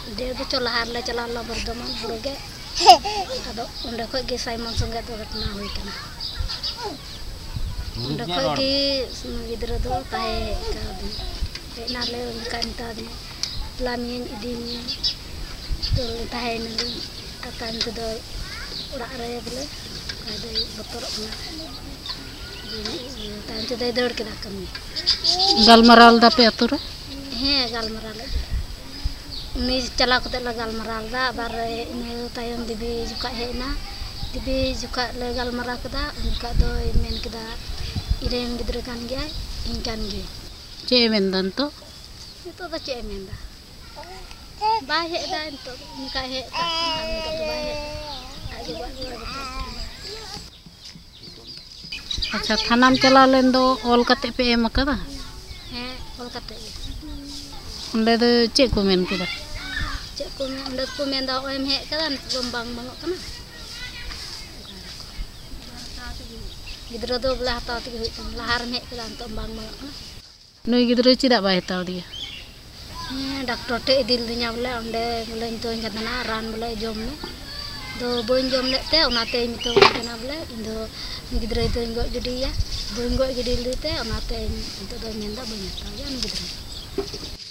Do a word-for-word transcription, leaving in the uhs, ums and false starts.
dia tu colahar le colah lo berdoman buruge ado unde koi ge Simon sungai tu घटना हुई कना unde koi ge gidra do tahe ka di nale unka inta di lamin idini to tahe nali akan tu do urak re bole ada betor na tan tu dai dor kena kami galmaral da pe atur he galmaral ini cala ko la galmaral da bar ini tayon dibi juga he na dibi juga le galmaral kada unka do men kada irem gidra kan gya inkan ge ce mendan to itu to ce menda ba he da to inka he ta unka to ba he aje ba अच्छा थानाम चला लेन दो all कते पे M कदा हे all कते उंडे दो चे को मेन केदा चे को मेन उंडे को मेन दा एम हे कदा बंबांग बंगो कना गिद्रो दो बला हता ति हुई कन लहार में कदा तो बंबांग बंगो कना नुई गिद्रो चिदा बाय हताव दिया हे डॉक्टर टे इदिल दिया बोले उंडे बोले तो कतना रान बोले जोम में दो बोइन जोम लेते उनाते मितो कना बोले इंदो गिद्रो तो इंगो गिडिया बोइन गो गिडिल दिते उनाते इंतो दो मेंदा बोइन हता या गिद्रो